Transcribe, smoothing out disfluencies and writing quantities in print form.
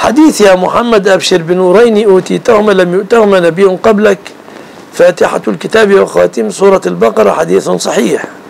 حديث يا محمد أبشر بنورين أوتيتهما لم يؤتهما نبي قبلك، فاتحة الكتاب وخاتم سورة البقرة، حديث صحيح.